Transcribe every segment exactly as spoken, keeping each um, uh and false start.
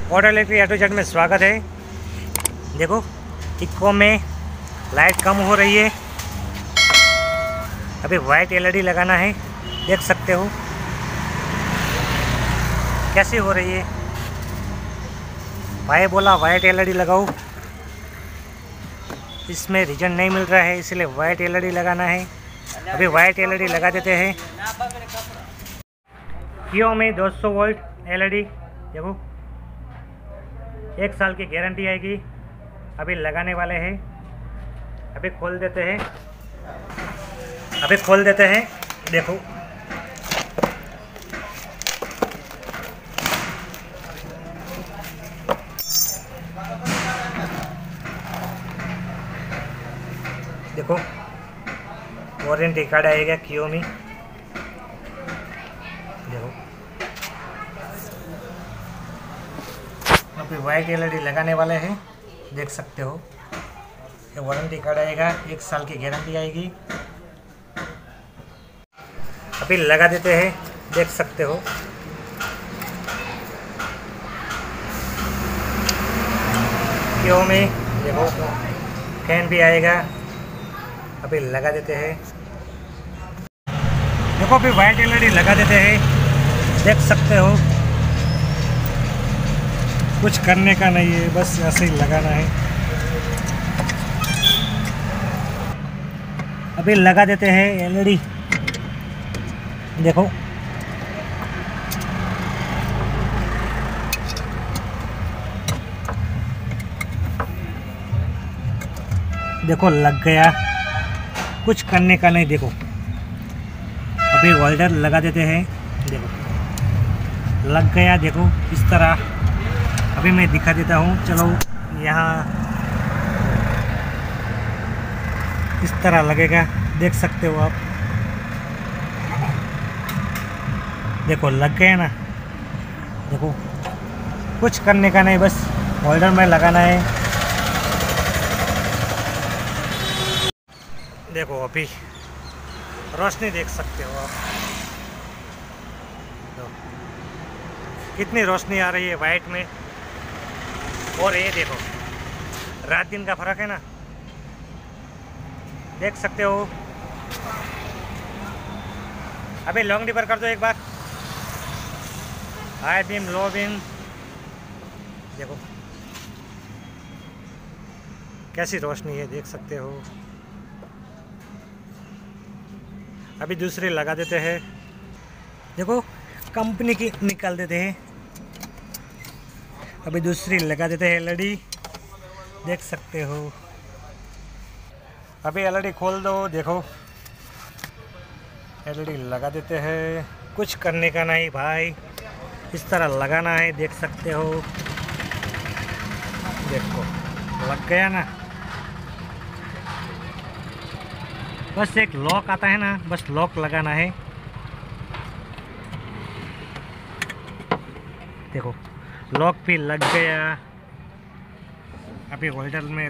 Auto electric A to Z में स्वागत है। देखो इको में लाइट कम हो रही है। अभी वाइट एलईडी लगाना है, देख सकते हो कैसी हो रही है। भाई बोला वाइट एलईडी लगाओ, इसमें रीजन नहीं मिल रहा है इसलिए वाइट एलईडी लगाना है। अभी वाइट एलईडी लगा देते हैं। कियो में दो सौ वोल्ट एलईडी, देखो एक साल की गारंटी आएगी। अभी लगाने वाले हैं, अभी खोल देते हैं अभी खोल देते हैं देखो देखो वारंटी कार्ड आएगा कियो में। देखो अभी वाइट एलईडी लगाने वाले हैं, देख सकते हो। ये वारंटी कार्ड आएगा, एक साल की गारंटी आएगी। अभी लगा देते हैं, देख सकते हो। कियो में देखो फैन भी आएगा। अभी लगा देते हैं, देखो अभी वाइट एलईडी लगा देते हैं, देख सकते हो। कुछ करने का नहीं है, बस ऐसे ही लगाना है। अभी लगा देते हैं एलईडी, देखो देखो लग गया, कुछ करने का नहीं। देखो अभी होल्डर लगा देते हैं, देखो लग गया। देखो इस तरह अभी मैं दिखा देता हूँ। चलो यहाँ इस तरह लगेगा, देख सकते हो आप। देखो लग गया ना, देखो कुछ करने का नहीं, बस होल्डर में लगाना है। देखो अभी रोशनी देख सकते हो आप, कितनी रोशनी आ रही है वाइट में। और ये देखो रात दिन का फर्क है ना, देख सकते हो। अभी लॉन्ग डिपर कर दो एक बार, हाई बीम लो बीम, देखो कैसी रोशनी है, देख सकते हो। अभी दूसरी लगा देते हैं, देखो कंपनी की निकाल देते हैं। अभी दूसरी लगा देते हैं एलईडी, देख सकते हो। अभी एलईडी खोल दो, देखो एलईडी लगा देते हैं। कुछ करने का नहीं भाई, इस तरह लगाना है, देख सकते हो। देखो लग गया ना। बस एक लॉक आता है ना, बस लॉक लगाना है। देखो लॉक भी लग गया। अभी होल्डर में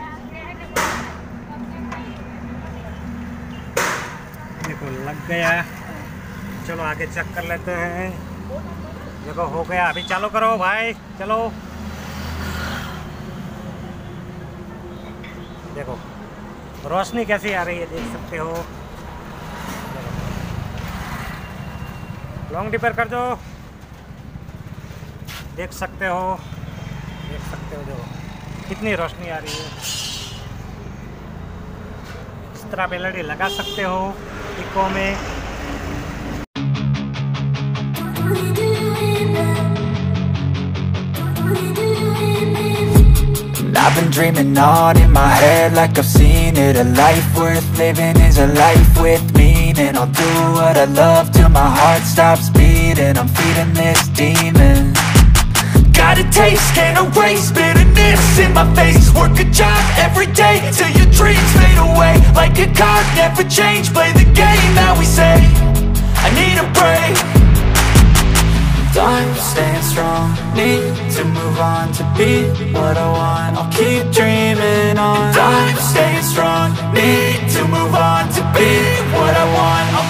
देखो लग गया। चलो आगे चेक कर लेते हैं। देखो हो गया, अभी चालू करो भाई, चलो। देखो रोशनी कैसी आ रही है, देख सकते हो। लॉन्ग डिपर कर दो, देख सकते हो देख सकते हो देखो कितनी रोशनी आ रही है। इस तरह एलईडी लगा सकते हो इको में। I've been dreaming on in my head like I've seen it. A life worth living is a life with meaning. I'll do what I love till my heart stops beating. I'm feeding this demon. Got a taste, can't erase bitterness in my face. Work a job every day till your dreams fade away. Like a card, never change, play the game that we say. I need a break. I'm staying strong, need to move on to be what I want. I'll keep dreaming on. I'm staying strong, need to move on to be what I want. I'll